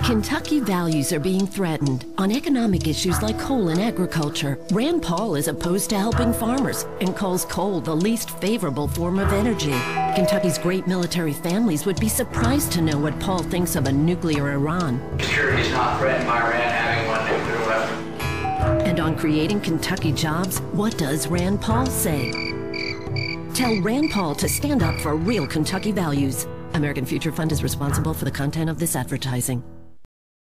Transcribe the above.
Kentucky values are being threatened on economic issues like coal and agriculture. Rand Paul is opposed to helping farmers and calls coal the least favorable form of energy. Kentucky's great military families would be surprised to know what Paul thinks of a nuclear Iran. Security is not threatened by Iran having one nuclear weapon. And on creating Kentucky jobs, what does Rand Paul say? Tell Rand Paul to stand up for real Kentucky values. American Future Fund is responsible for the content of this advertising.